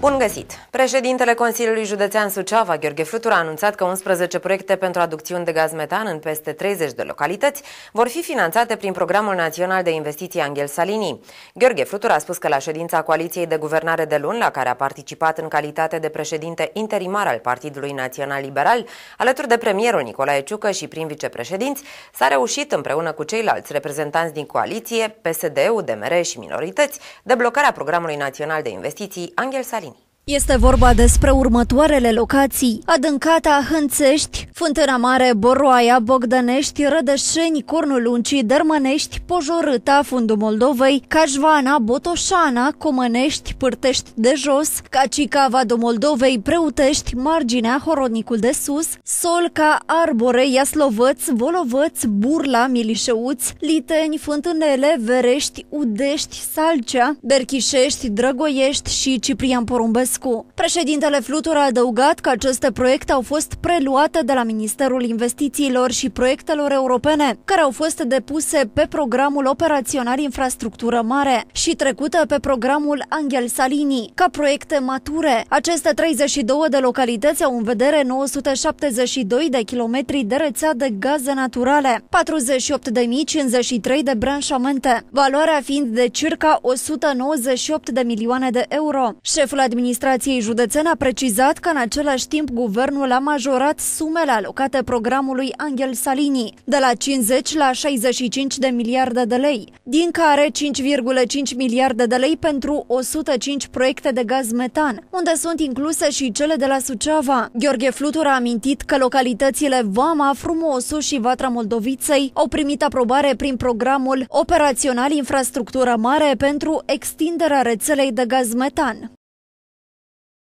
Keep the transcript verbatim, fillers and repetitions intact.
Bun găsit! Președintele Consiliului Județean Suceava, Gheorghe Flutura, a anunțat că unsprezece proiecte pentru aducțiuni de gaz metan în peste treizeci de localități vor fi finanțate prin Programul Național de Investiții Angel Salini. Gheorghe Flutura a spus că la ședința Coaliției de Guvernare de luni, la care a participat în calitate de președinte interimar al Partidului Național Liberal, alături de premierul Nicolae Ciucă și prim vicepreședinți, s-a reușit împreună cu ceilalți reprezentanți din coaliție, P S D, U D M R și minorități, deblocarea Programului Național de Investiții Angel Salini. Este vorba despre următoarele locații: Adâncata, Hânțești, Fântâna Mare, Boroaia, Bogdănești, Rădășeni, Cornul Luncii, Dărmănești, Pojorâta, Fundul Moldovei, Cașvana, Botoșana, Comănești, Pârtești de Jos, Cacica, Vadul Moldovei, Preutești, Marginea, Horodnicul de Sus, Solca, Arbore, Iaslovăț, Volovăț, Burla, Milișeuți, Liteni, Fântânele, Verești, Udești, Salcea, Berchișești, Drăgoiești și Ciprian Porumbescu. Președintele Flutura a adăugat că aceste proiecte au fost preluate de la Ministerul Investițiilor și Proiectelor Europene, care au fost depuse pe Programul Operațional Infrastructură Mare și trecute pe Programul Angel Salini, ca proiecte mature. Aceste treizeci și două de localități au în vedere nouă sute șaptezeci și doi de kilometri de rețea de gaze naturale, patruzeci și opt de mii cincizeci și trei de branșamente, valoarea fiind de circa o sută nouăzeci și opt de milioane de euro. Șeful Administrației județene a precizat că în același timp guvernul a majorat sumele alocate programului Angel Salini de la cincizeci la șaizeci și cinci de miliarde de lei, din care cinci virgulă cinci miliarde de lei pentru o sută cinci proiecte de gaz metan, unde sunt incluse și cele de la Suceava. Gheorghe Flutura a amintit că localitățile Vama, Frumosu și Vatra Moldoviței au primit aprobare prin Programul Operațional Infrastructură Mare pentru extinderea rețelei de gaz metan.